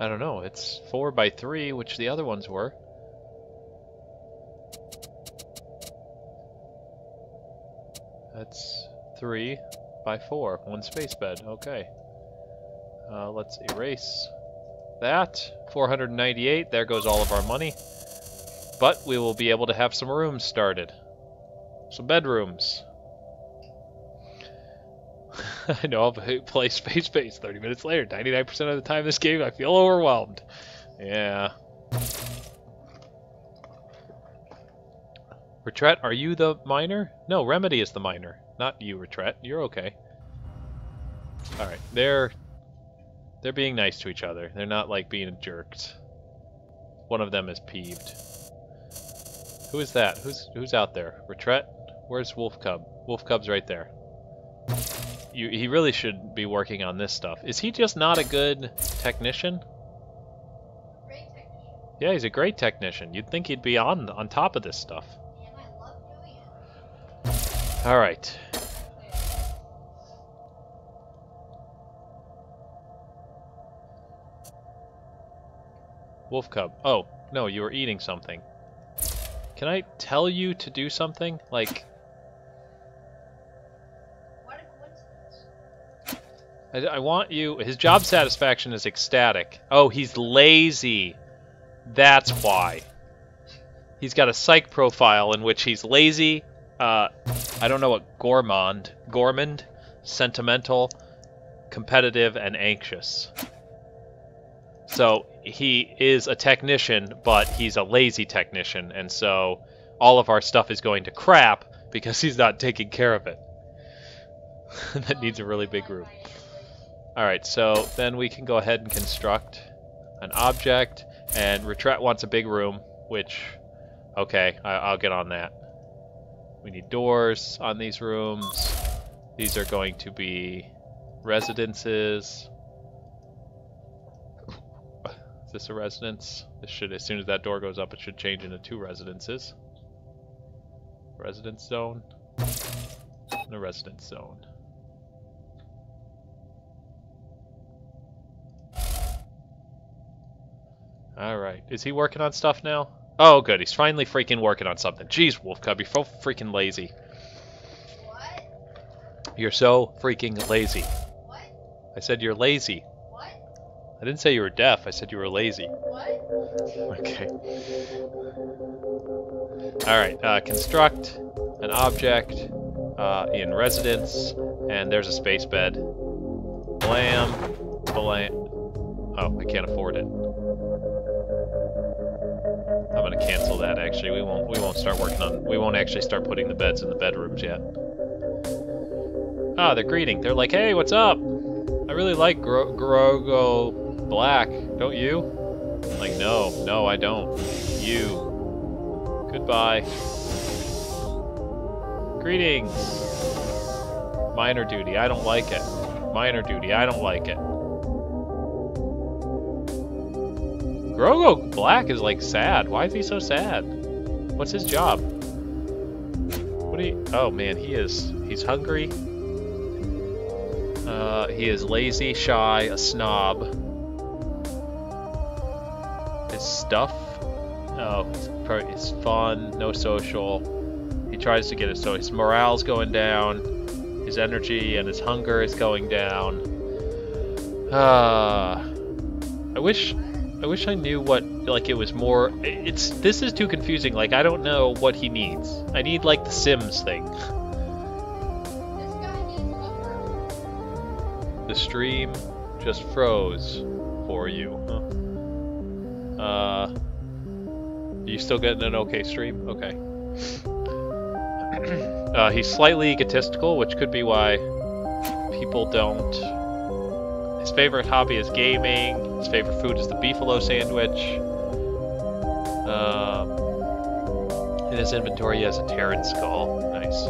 I don't know. It's 4 by 3, which the other ones were. That's 3 by 4. 1 space bed. Okay. Let's erase that. 498. There goes all of our money. But we will be able to have some rooms started. Some bedrooms. I know I'll play Spacebase 30 minutes later. 99% of the time this game, I feel overwhelmed. Yeah. Retret, are you the miner? No, Remedy is the miner. Not you, Retret. You're okay. Alright, they're being nice to each other. They're not like being jerks. One of them is peeved. Who is that? Who's out there? Retret? Where's Wolf Cub? Wolf Cub's right there. He really should be working on this stuff. Is he just not a good technician? Great technician. Yeah, he's a great technician. You'd think he'd be on top of this stuff. And I love doing it. All right. Wolf Cub. Oh, no, you were eating something. Can I tell you to do something? Like... I want you... His job satisfaction is ecstatic. Oh, he's lazy. That's why. He's got a psych profile in which he's lazy. I don't know what gourmand, sentimental, competitive, and anxious. So he is a technician, but he's a lazy technician, and so all of our stuff is going to crap because he's not taking care of it. That needs a really big room. Alright, so then we can go ahead and construct an object, and Retret wants a big room, which, okay, I'll get on that. We need doors on these rooms. These are going to be residences. Is this a residence? This should, as soon as that door goes up, it should change into 2 residences. Residence zone. And a residence zone. Alright, is he working on stuff now? Oh good, he's finally freaking working on something. Jeez, Wolf Cub, you're so freaking lazy. What? You're so freaking lazy. What? I said you're lazy. What? I didn't say you were deaf, I said you were lazy. What? Okay. Alright, construct an object in residence, and there's a space bed. Blam. Blam. Oh, I can't afford it. I'm gonna cancel that actually. We won't actually start putting the beds in the bedrooms yet. Ah, they're greeting. They're like, hey, what's up? I really like Grogo Black, don't you? I'm like, no, I don't. You. Goodbye. Greetings. Minor duty, I don't like it. Minor duty, I don't like it. Grogo Black is like sad. Why is he so sad? What's his job? What do you... Oh man, he's hungry. He is lazy, shy, a snob. His stuff? Oh, it's fun, no social. He tries to get it so his morale's going down. His energy and his hunger is going down. I wish I knew what, like, it was more... This is too confusing. Like, I don't know what he needs. I need, like, the Sims thing. This guy needs upper. The stream just froze for you. Huh? Are you still getting an okay stream? Okay. He's slightly egotistical, which could be why people don't... His favorite hobby is gaming. His favorite food is the beefalo sandwich. In his inventory, he has a Terran skull. Nice.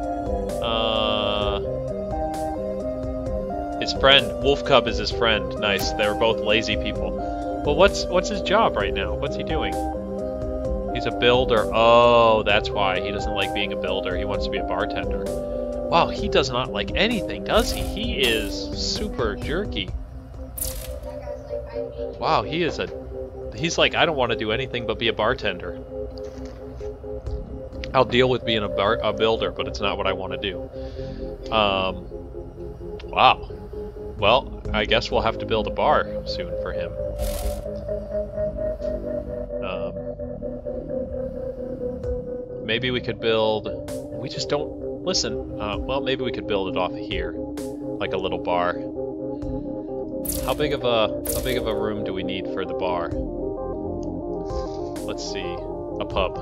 His friend, Wolf Cub, is his friend. Nice. They're both lazy people. But what's his job right now? What's he doing? He's a builder. Oh, that's why he doesn't like being a builder. He wants to be a bartender. Wow, he does not like anything, does he? He is super jerky. That guy's like, I need Wow, he's like, I don't want to do anything but be a bartender. I'll deal with being a builder, but it's not what I want to do. Wow. Well, I guess we'll have to build a bar soon for him. Maybe we could build... We just don't... Listen, well, maybe we could build it off of here. Like a little bar. How big of a room do we need for the bar? Let's see. A pub.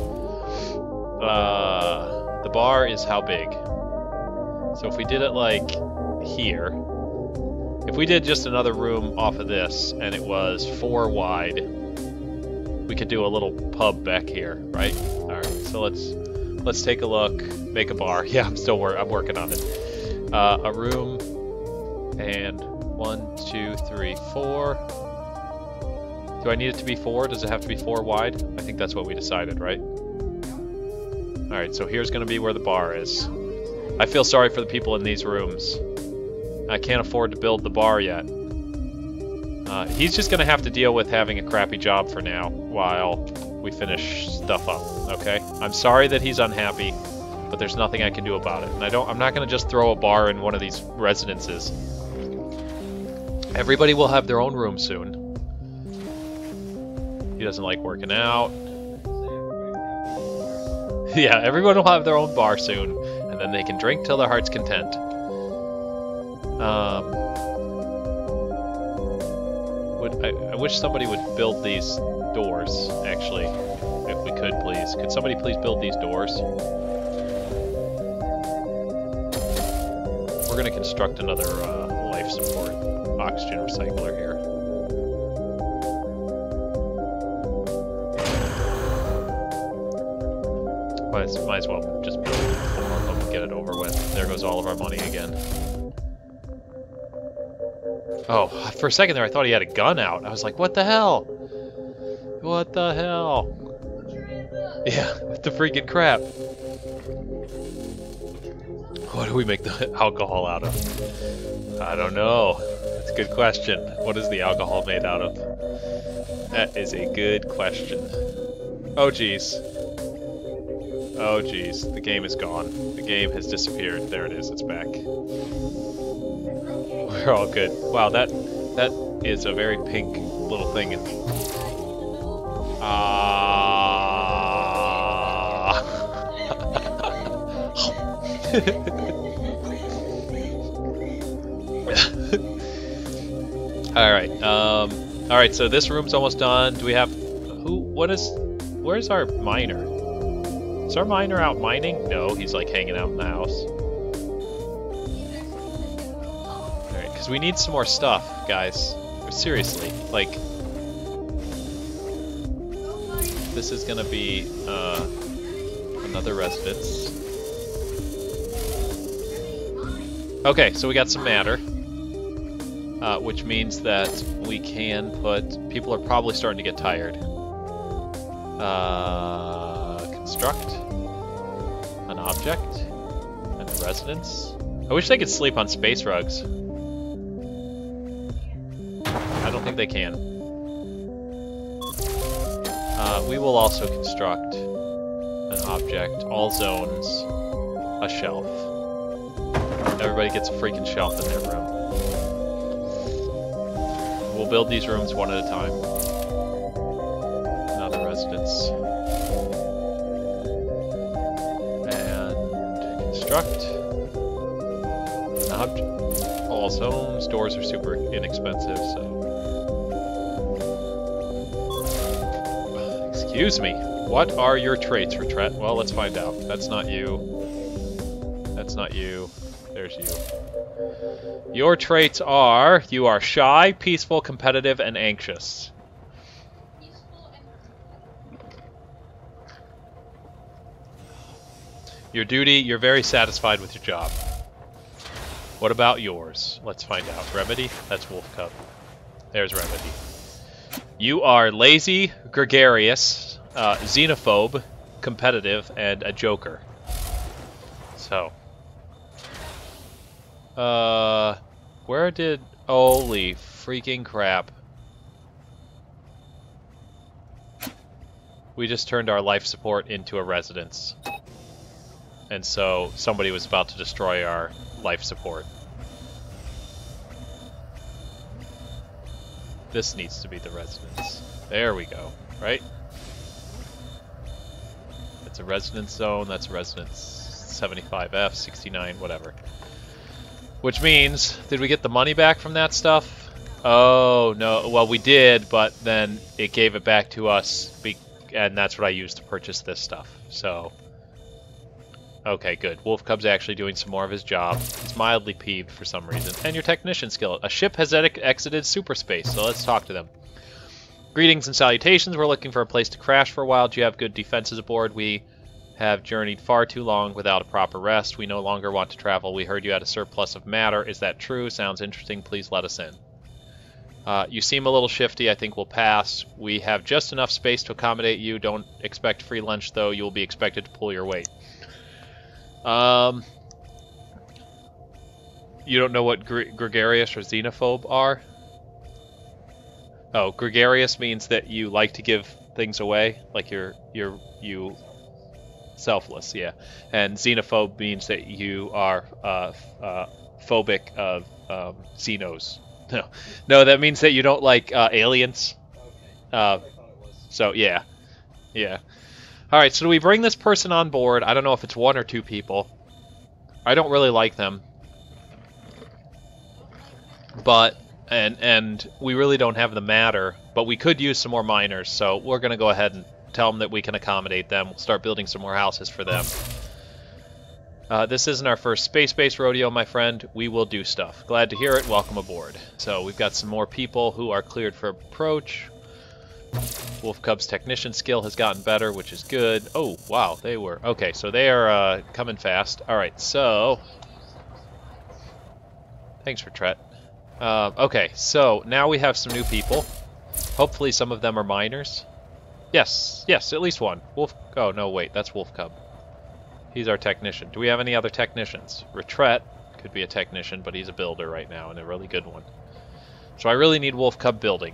The bar is how big? So if we did it like here, if we did just another room off of this and it was 4 wide, we could do a little pub back here, right? All right. So let's take a look. Make a bar. Yeah, I'm working on it. A room and 1, 2, 3, 4. Do I need it to be 4? Does it have to be 4 wide? I think that's what we decided, right? Alright, so here's going to be where the bar is. I feel sorry for the people in these rooms. I can't afford to build the bar yet. He's just going to have to deal with having a crappy job for now while we finish stuff up, okay? I'm sorry that he's unhappy, but there's nothing I can do about it. And I'm not going to just throw a bar in one of these residences. Everybody will have their own room soon. He doesn't like working out. Yeah, everyone will have their own bar soon, and then they can drink till their heart's content. I wish somebody would build these doors, actually, if we could, please. Could somebody please build these doors? We're going to construct another life support oxygen recycler here. Might as well just build 4 of them and get it over with. There goes all of our money again. Oh, for a second there I thought he had a gun out. I was like, what the hell? What the hell? Yeah, what the freaking crap? What do we make the alcohol out of? I don't know. That's a good question. What is the alcohol made out of? That is a good question. Oh, jeez. Oh, jeez. The game is gone. The game has disappeared. There it is. It's back. We're all good. Wow, that is a very pink little thing. Alright, so this room's almost done. Do we have... Where's our miner? Is our miner out mining? No, he's like hanging out in the house. Alright, because we need some more stuff, guys. Seriously, like... This is gonna be, another residence. Okay, so we got some matter. Which means that we can put... People are probably starting to get tired. Construct an object and a residence. I wish they could sleep on space rugs. I don't think they can. We will also construct an object, all zones, a shelf. Everybody gets a freaking shelf in their room. We'll build these rooms one at a time. Another residence. And construct an object. All zones. Doors are super inexpensive, so... Excuse me. What are your traits, Retret? Well, let's find out. That's not you. That's not you. There's you. Your traits are, you are shy, peaceful, competitive, and anxious. Your duty, you're very satisfied with your job. What about yours? Let's find out. Remedy? That's Wolf Cub. There's Remedy. You are lazy, gregarious, xenophobe, competitive, and a joker. So... where did... Holy freaking crap. We just turned our life support into a residence. And so somebody was about to destroy our life support. This needs to be the residence. There we go, right? That's a residence zone, that's residence 75F, 69, whatever. Which means, did we get the money back from that stuff? Oh, no, well we did, but then it gave it back to us, and that's what I used to purchase this stuff, so... Okay, good. Wolf Cub's actually doing some more of his job. He's mildly peeved for some reason. And your technician skill. A ship has exited superspace, so let's talk to them. Greetings and salutations. We're looking for a place to crash for a while. Do you have good defenses aboard? We have journeyed far too long without a proper rest. We no longer want to travel. We heard you had a surplus of matter. Is that true? Sounds interesting. Please let us in. You seem a little shifty. I think we'll pass. We have just enough space to accommodate you. Don't expect free lunch, though. You will be expected to pull your weight. You don't know what gregarious or xenophobe are? Oh, gregarious means that you like to give things away, like you selfless, yeah. And xenophobe means that you are phobic of xenos. No, that means that you don't like aliens. So yeah, yeah. All right, so do we bring this person on board? I don't know if it's 1 or 2 people. I don't really like them. But, and we really don't have the matter, but we could use some more miners, so we're going to go ahead and tell them that we can accommodate them. We'll start building some more houses for them. This isn't our first space-based rodeo, my friend. We will do stuff. Glad to hear it. Welcome aboard. So we've got some more people who are cleared for approach. Wolf Cub's technician skill has gotten better, which is good. Oh, wow, they were... Okay, so they are coming fast. Alright, so... Thanks for Tret. Okay, so now we have some new people. Hopefully some of them are miners. Yes, at least one. Wolf... Oh, no, wait, that's Wolf Cub. He's our technician. Do we have any other technicians? Retret could be a technician, but he's a builder right now, and a really good one. So I really need Wolf Cub building.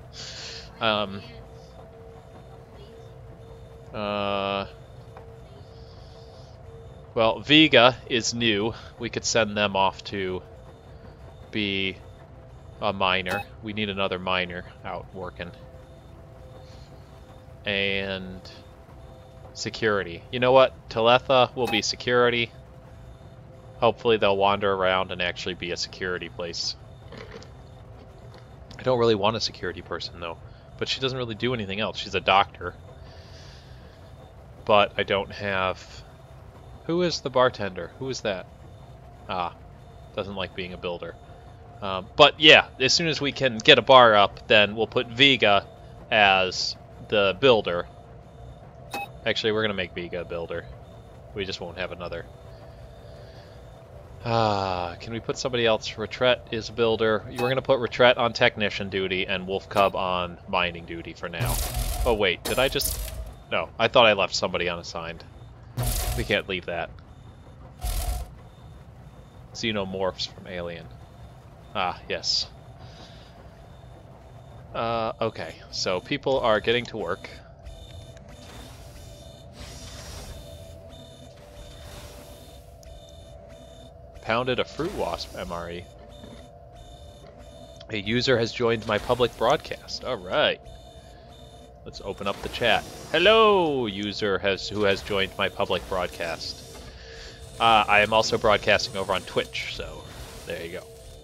Well, Vega is new. We could send them off to be a miner. We need another miner out working. And security. You know what? Taletha will be security. Hopefully they'll wander around and actually be a security place. I don't really want a security person, though. But she doesn't really do anything else. She's a doctor. But I don't have... Who is the bartender? Who is that? Ah, doesn't like being a builder. But yeah, as soon as we can get a bar up, then we'll put Vega as the builder. Actually, we're going to make Vega a builder. We just won't have another. Can we put somebody else? Retret is a builder. We're going to put Retret on technician duty and Wolf Cub on mining duty for now. Oh wait, did I just... No, I thought I left somebody unassigned. We can't leave that. Xenomorphs from Alien. Ah, yes. Okay, so people are getting to work. Pounded a fruit wasp MRE. A user has joined my public broadcast. Alright. Let's open up the chat. Hello, user who has joined my public broadcast. I am also broadcasting over on Twitch, so there you go.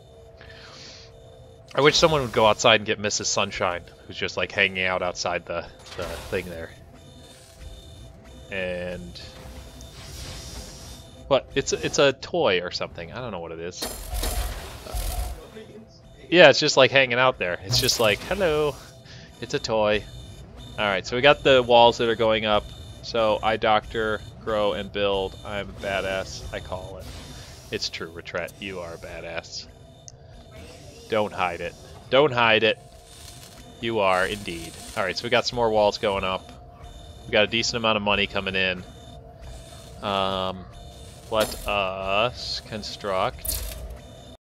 I wish someone would go outside and get Mrs. Sunshine, who's just like hanging out outside the thing there. And what? It's a toy or something. I don't know what it is. Yeah, it's just like hanging out there. It's just like, hello, it's a toy. Alright, so we got the walls that are going up. So I doctor, grow, and build. I'm badass, I call it. It's true, Retret. You are a badass. Don't hide it. Don't hide it. You are indeed. Alright, so we got some more walls going up. We got a decent amount of money coming in. Let us construct